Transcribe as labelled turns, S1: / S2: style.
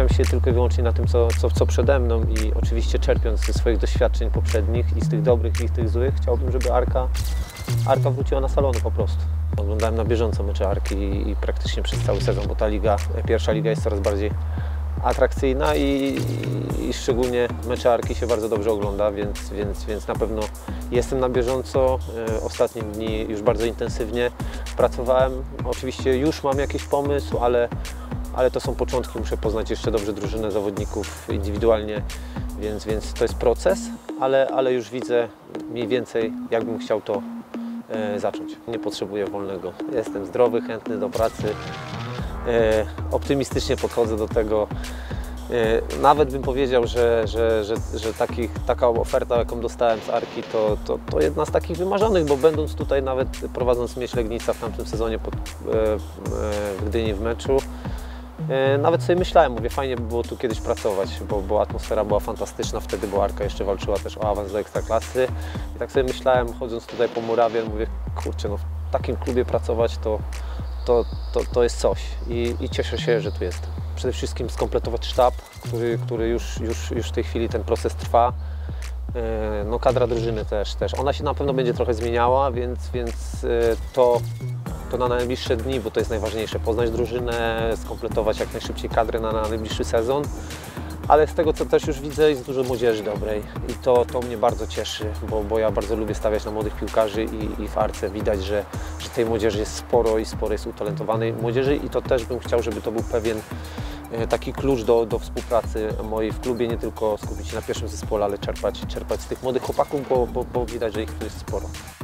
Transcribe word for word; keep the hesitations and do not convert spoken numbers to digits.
S1: skupiam się tylko i wyłącznie na tym, co, co, co przede mną i oczywiście czerpiąc ze swoich doświadczeń poprzednich i z tych dobrych i z tych złych, chciałbym, żeby Arka, Arka wróciła na salony po prostu. Oglądałem na bieżąco mecze Arki i, i praktycznie przez cały sezon, bo ta liga, pierwsza liga jest coraz bardziej atrakcyjna i, i, i szczególnie mecze Arki się bardzo dobrze ogląda, więc, więc, więc na pewno jestem na bieżąco. Ostatnie dni już bardzo intensywnie pracowałem. Oczywiście już mam jakiś pomysł, ale, ale to są początki. Muszę poznać jeszcze dobrze drużynę zawodników indywidualnie, więc, więc to jest proces, ale, ale już widzę mniej więcej, jakbym chciał to e, zacząć. Nie potrzebuję wolnego. Jestem zdrowy, chętny do pracy. E, optymistycznie podchodzę do tego. E, nawet bym powiedział, że, że, że, że takich, taka oferta, jaką dostałem z Arki, to, to, to jedna z takich wymarzonych, bo będąc tutaj, nawet prowadząc Miedź Legnica w tamtym sezonie pod, e, w Gdyni w meczu, e, nawet sobie myślałem, mówię, fajnie by było tu kiedyś pracować, bo, bo atmosfera była fantastyczna wtedy, bo Arka jeszcze walczyła też o awans do Ekstraklasy. I tak sobie myślałem, chodząc tutaj po murawie, mówię, kurczę, no w takim klubie pracować to To, to, to jest coś I, i cieszę się, że tu jestem. Przede wszystkim skompletować sztab, który, który już, już, już w tej chwili ten proces trwa. No, kadra drużyny też, też. Ona się na pewno będzie trochę zmieniała, więc, więc to, to na najbliższe dni, bo to jest najważniejsze, poznać drużynę, skompletować jak najszybciej kadrę na, na najbliższy sezon. Ale z tego, co też już widzę, jest dużo młodzieży dobrej i to, to mnie bardzo cieszy, bo, bo ja bardzo lubię stawiać na młodych piłkarzy i, i w Arce widać, że, że tej młodzieży jest sporo i sporo jest utalentowanej młodzieży i to też bym chciał, żeby to był pewien taki klucz do, do współpracy mojej w klubie, nie tylko skupić się na pierwszym zespole, ale czerpać, czerpać z tych młodych chłopaków, bo, bo, bo widać, że ich tu jest sporo.